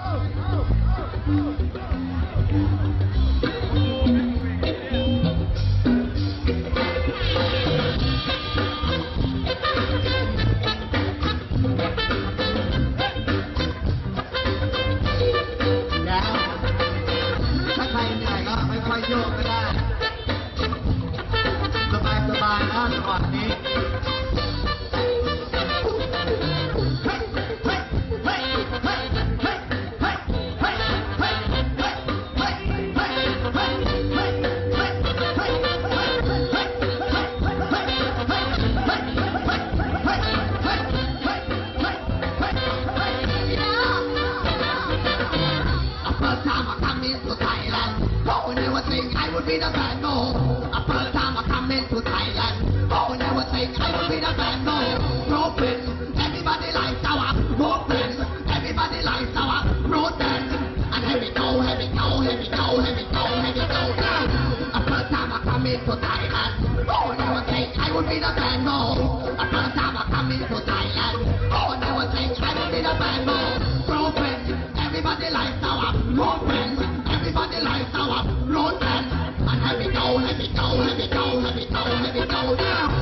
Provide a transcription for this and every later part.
โยกก็ได้สบายนะจังหวะนี้I would be the bad no. A first time I come into Thailand. Oh, never think I would be the bad no. Broken, everybody likes our broken. Everybody likes our broken. And here we go, here we go, here we go, here we go, here we go. Now, a first time I come into Thailand. Oh, never think I would be the bad no. A first time I come into Thailand. Oh, never think I would be the bad no. Broken, everybody likes our broken. Everybody likes our broken. And here we go, here we go, here we go, here we go, here we go now.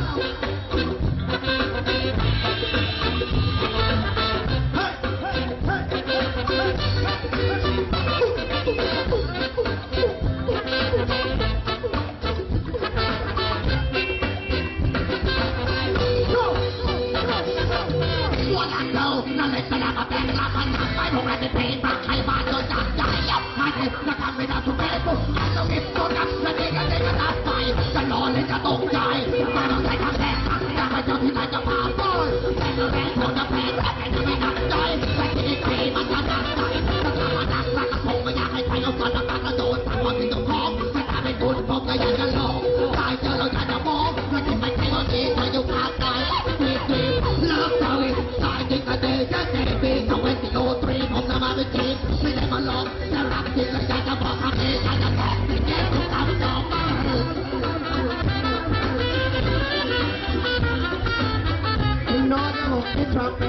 What I know, now let's say I'm a bad laugh and I'm by the red paint, but I want to just die up. My head, the camera to Facebook, and the whip to up, the nigga, that fight. The law let the dog die. I don't like a bad laugh, I'm a jockey like a power boy. And the red for the pen, and the red die. Like the cream and the dark side. The camera dark like a phone, I can't find a fun about the door. I want to call, but I'm a good book, I am alone. I tell you that I'm wrong, but if I tell you, I you can't die. Love story, I think I did just baby. So when the old three from the mother team, we let my love, the rock till I got the box of it, and the box to get to come down. You know the hook is dropping.